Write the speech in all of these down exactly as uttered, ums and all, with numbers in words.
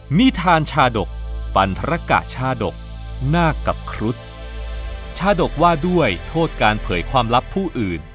นิทานชาดกปันธรกะชาดกนาคกับครุฑชาดกว่าด้วยโทษการเผยความลับผู้อื่น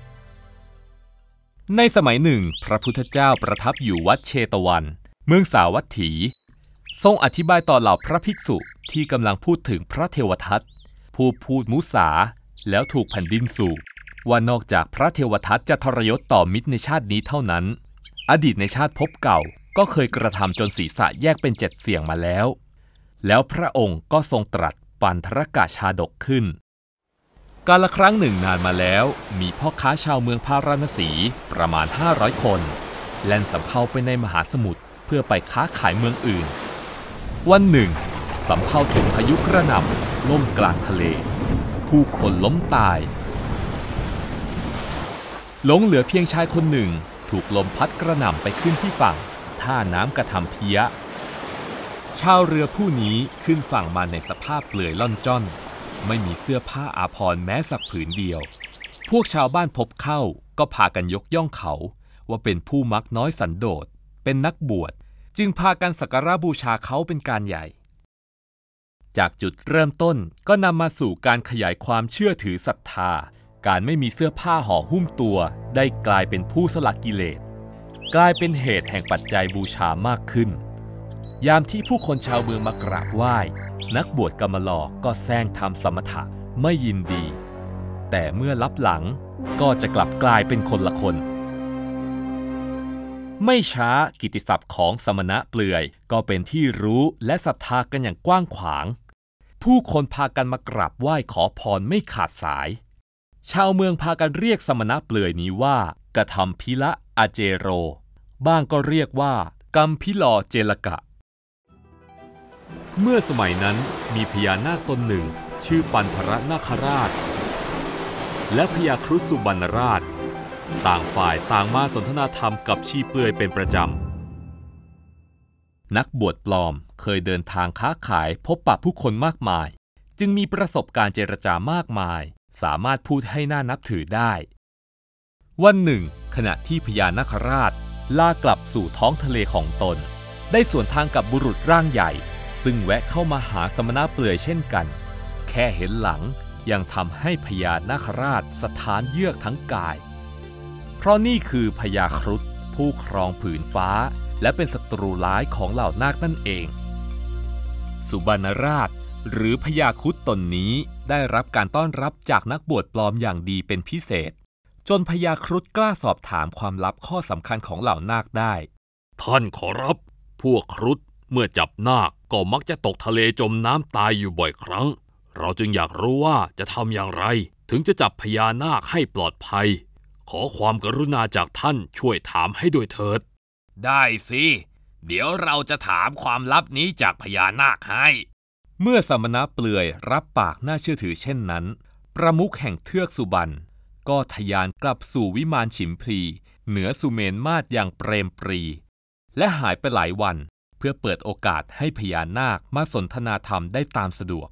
ในสมัยหนึ่งพระพุทธเจ้าประทับอยู่วัดเชตวันเมืองสาวัตถีทรงอธิบายต่อเหล่าพระภิกษุที่กำลังพูดถึงพระเทวทัตผู้พูดมุสาแล้วถูกแผ่นดินสูบว่านอกจากพระเทวทัตจะทรยศต่อมิตรในชาตินี้เท่านั้นอดีตในชาติภพเก่าก็เคยกระทำจนศีรษะแยกเป็นเจ็ดเสี่ยงมาแล้วแล้วพระองค์ก็ทรงตรัสปันธรกะชาดกขึ้นกาลครั้งหนึ่งนานมาแล้วมีพ่อค้าชาวเมืองพาราณสีประมาณห้าร้อยคนแล่นสำเภาไปในมหาสมุทรเพื่อไปค้าขายเมืองอื่นวันหนึ่งสำเภาถูกพายุกระหน่ำล่มกลางทะเลผู้คนล้มตายหลงเหลือเพียงชายคนหนึ่งถูกลมพัดกระหน่ำไปขึ้นที่ฝั่งท่าน้ำกระทำเพี้ยชาวเรือผู้นี้ขึ้นฝั่งมาในสภาพเปลือยล่อนจ้อนไม่มีเสื้อผ้าอาภรณ์แม้สักผืนเดียวพวกชาวบ้านพบเข้าก็พากันยกย่องเขาว่าเป็นผู้มักน้อยสันโดษเป็นนักบวชจึงพากันสักการะบูชาเขาเป็นการใหญ่จากจุดเริ่มต้นก็นำมาสู่การขยายความเชื่อถือศรัทธาการไม่มีเสื้อผ้าห่อหุ้มตัวได้กลายเป็นผู้สละกิเลสกลายเป็นเหตุแห่งปัจจัยบูชามากขึ้นยามที่ผู้คนชาวเมืองมากราบไหว้นักบวชกรรมลอก็แซงทำสมถะไม่ยินดีแต่เมื่อลับหลังก็จะกลับกลายเป็นคนละคนไม่ช้ากิตติศัพท์ของสมณะเปลือยก็เป็นที่รู้และศรัทธากันอย่างกว้างขวางผู้คนพากันมากราบไหว้ขอพรไม่ขาดสายชาวเมืองพากันเรียกสมณะเปลือยนี้ว่ากะธัมพิละอาเจโรบ้างก็เรียกว่ากัมพิลอเจลกะเมื่อสมัยนั้นมีพญานาคตนหนึ่งชื่อปันธรนาคราชและพญาครุฑสุบรรณราชต่างฝ่ายต่างมาสนทนาธรรมกับชีเปลือยเป็นประจำนักบวชปลอมเคยเดินทางค้าขายพบปะผู้คนมากมายจึงมีประสบการณ์เจรจามากมายสามารถพูดให้น่านับถือได้วันหนึ่งขณะที่พญานาคราชล่ากลับสู่ท้องทะเลของตนได้สวนทางกับบุรุษร่างใหญ่ซึ่งแวะเข้ามาหาสมณะเปลือยเช่นกันแค่เห็นหลังยังทำให้พญานาคราชสถานเยือกทั้งกายเพราะนี่คือพญาครุฑผู้ครองผืนฟ้าและเป็นศัตรูร้ายของเหล่านาคนั่นเองสุบรรณราชหรือพญาครุฑตนนี้ได้รับการต้อนรับจากนักบวชปลอมอย่างดีเป็นพิเศษจนพญาครุฑกล้าสอบถามความลับข้อสำคัญของเหล่านาคได้ท่านขอรับพวกครุฑเมื่อจับนาคก็มักจะตกทะเลจมน้ำตายอยู่บ่อยครั้งเราจึงอยากรู้ว่าจะทำอย่างไรถึงจะจับพญานาคให้ปลอดภัยขอความกรุณาจากท่านช่วยถามให้ด้วยเถิดได้สิเดี๋ยวเราจะถามความลับนี้จากพญานาคให้เมื่อสมณะเปลือยรับปากน่าเชื่อถือเช่นนั้นประมุขแห่งเทือกสุบรรณก็ทะยานกลับสู่วิมานฉิมพลีเหนือสุเมนมาศอย่างเปรมปรีและหายไปหลายวันเพื่อเปิดโอกาสให้พญานาคมาสนทนาธรรมได้ตามสะดวก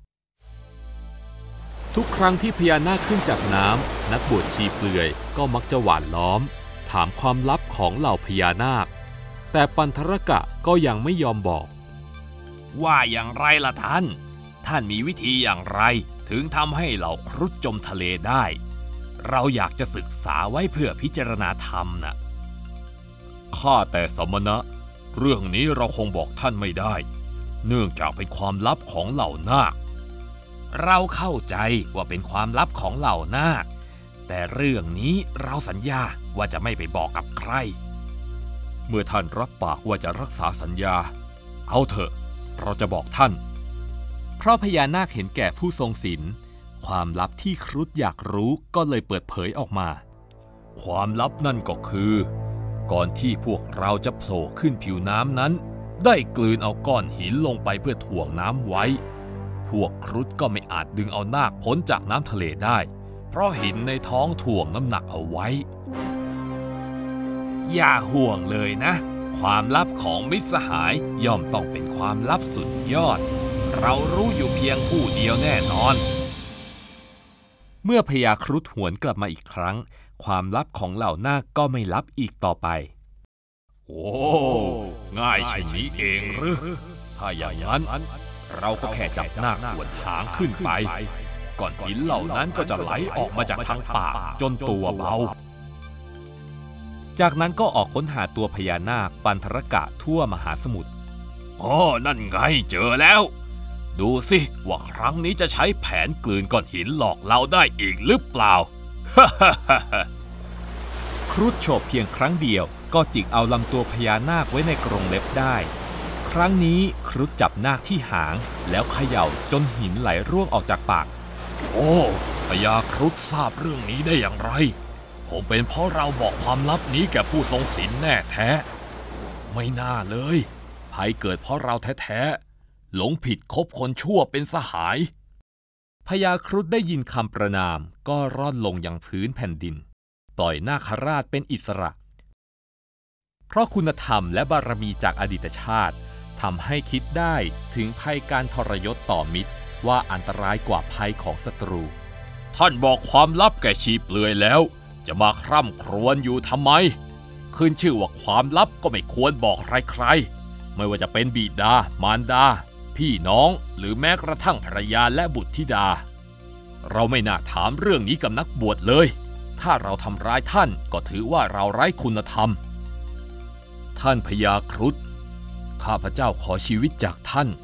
ทุกครั้งที่พญานาคขึ้นจากน้ำนักบวชชีเปลือยก็มักจะหว่านล้อมถามความลับของเหล่าพญานาคแต่ปันธรกะก็ยังไม่ยอมบอกว่าอย่างไรล่ะท่านท่านมีวิธีอย่างไรถึงทำให้เหล่าครุฑจมทะเลได้เราอยากจะศึกษาไว้เพื่อพิจารณาธรรมนะข้าแต่สมณะเรื่องนี้เราคงบอกท่านไม่ได้เนื่องจากเป็นความลับของเหล่านาคเราเข้าใจว่าเป็นความลับของเหล่านาคแต่เรื่องนี้เราสัญญาว่าจะไม่ไปบอกกับใครเมื่อท่านรับปากว่าจะรักษาสัญญาเอาเถอะเราจะบอกท่านเพราะพญานาคเห็นแก่ผู้ทรงศีลความลับที่ครุฑอยากรู้ก็เลยเปิดเผยออกมาความลับนั่นก็คือก่อนที่พวกเราจะโผล่ขึ้นผิวน้ำนั้นได้กลืนเอาก้อนหินลงไปเพื่อถ่วงน้ำไว้พวกครุฑก็ไม่อาจดึงเอานาคพ้นจากน้ำทะเลได้เพราะหินในท้องถ่วงน้ำหนักเอาไว้อย่าห่วงเลยนะความลับของมิตรสหายย่อมต้องเป็นความลับสุดยอดเรารู้อยู่เพียงผู้เดียวแน่นอนเมื่อพญาครุฑหวนกลับมาอีกครั้งความลับของเหล่านาคก็ไม่ลับอีกต่อไปโอ้ง่ายเช่นนี้เองหรือถ้าอย่างนั้นเราก็แค่จับนาคส่วนหางขึ้นไปก้อนหินเหล่านั้นก็จะไหลออกมาจากทางปากจนตัวเบาจากนั้นก็ออกค้นหาตัวพญานาคปันธรกะทั่วมหาสมุทรอ๋อนั่นไงเจอแล้วดูสิว่าครั้งนี้จะใช้แผนกลืนก้อนหินหลอกเราได้อีกหรือเปล่าครุฑโฉบเพียงครั้งเดียวก็จิกเอาลำตัวพญานาคไว้ในกรงเล็บได้ครั้งนี้ครุฑจับนาคที่หางแล้วเขย่าจนหินไหลร่วงออกจากปากโอ้พญาครุฑทราบเรื่องนี้ได้อย่างไรผมเป็นเพราะเราบอกความลับนี้แก่ผู้ทรงศีลแน่แท้ไม่น่าเลยภัยเกิดเพราะเราแท้ๆหลงผิดคบคนชั่วเป็นสหายพญาครุฑได้ยินคำประณามก็ร่อนลงยังพื้นแผ่นดินปล่อยนาคราชเป็นอิสระเพราะคุณธรรมและบารมีจากอดีตชาติทำให้คิดได้ถึงภัยการทรยศต่อมิตรว่าอันตรายกว่าภัยของศัตรูท่านบอกความลับแก่ชีเปลือยแล้วจะมาคร่ำครวญอยู่ทำไมขึ้นชื่อว่าความลับก็ไม่ควรบอกใครๆไม่ว่าจะเป็นบิดามารดาพี่น้องหรือแม้กระทั่งภรรยาและบุตรธิดาเราไม่น่าถามเรื่องนี้กับนักบวชเลยถ้าเราทำร้ายท่านก็ถือว่าเราไร้คุณธรรมท่านพญาครุฑข้าพเจ้าขอชีวิตจากท่าน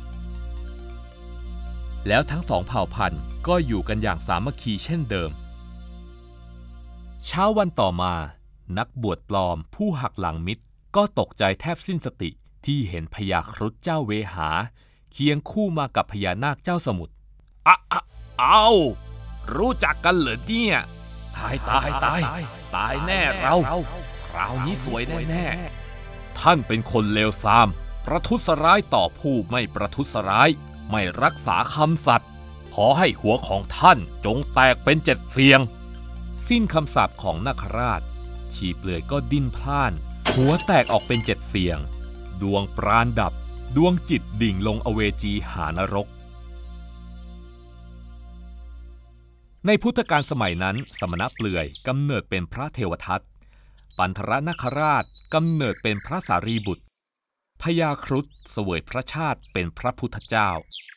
แล้วทั้งสองเผ่าพันธุ์ก็อยู่กันอย่างสามัคคีเช่นเดิมเช้าวันต่อมานักบวชปลอมผู้หักหลังมิตรก็ตกใจแทบสิ้นสติที่เห็นพญาครุฑเจ้าเวหาเคียงคู่มากับพญานาคเจ้าสมุทรอ้าเอารู้จักกันเหรอเนี่ยตายตายตายตายแน่เราคราวนี้สวยแน่ๆท่านเป็นคนเลวทรามประทุษร้ายต่อผู้ไม่ประทุษร้ายไม่รักษาคำสัตย์ขอให้หัวของท่านจงแตกเป็นเจ็ดเสียงสิ้นคำสาปของนาคราชชีเปลือยก็ดิ้นพล่านหัวแตกออกเป็นเจ็ดเสียงดวงปราณดับดวงจิตดิ่งลงอเวจีหานรกในพุทธกาลสมัยนั้นสมณเปลือยกำเนิดเป็นพระเทวทัตปันธรนาคราชกำเนิดเป็นพระสารีบุตรพญาครุฑเสวยพระชาติเป็นพระพุทธเจ้า